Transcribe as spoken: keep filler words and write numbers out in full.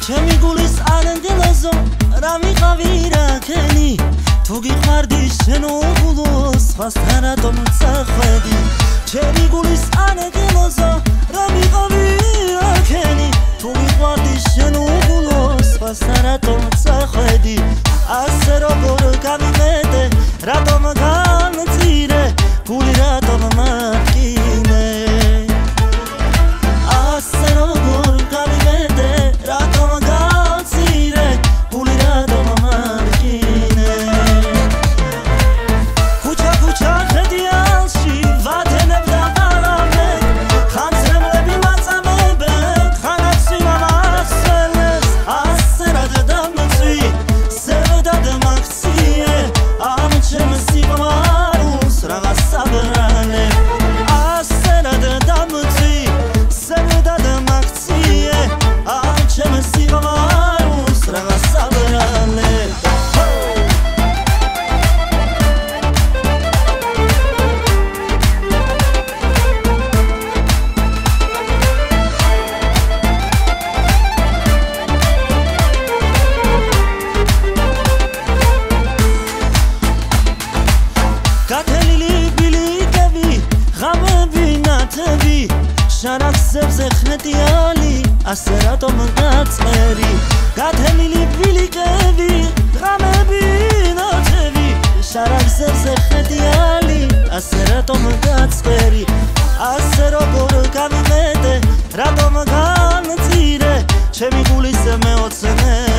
ჩემი გულის ანგელოზო რა მიყავი რაკენი თუ გიყვარდი შენ უგულოს სხვასთან რატომ წახვედი ჩემი გულის ანგელოზო რა მიყავი რაკენი თუ გიყვარდი შენ უგულოს სხვასთან რატომ წახვედი ასე როგორ გამიმეტე რატომ განწირე გული რატომ მაქინე ასე როგორ გამიმეტე რატომ განწირე გული რატომ მაქინე ქუჩა ქუჩა ხედიანში ვადენებ და ყალამე ხანძრემლები მაწამებენ ხანაცი მამასელეს ასე რად დამწვი სევდად მაქციე ამ ჩემს სიყვარულს რაღაც საბრალე ასე რად დამწვი სევდად მაქციე ამ ჩემს სიყვარულს რაღაც საბრალე გათელილი ბილიკები ღამები ნათები შანახსებზე ხნეტიალი ასე რატომ გაწყერი გათელილი ბილიკები ღამები ნათები შანახსებზე ხნეტიალი ასე რატომ გაწყერი ასე როგორ გამიმეტე რატომ განწირე ჩემი გულის მეოცნე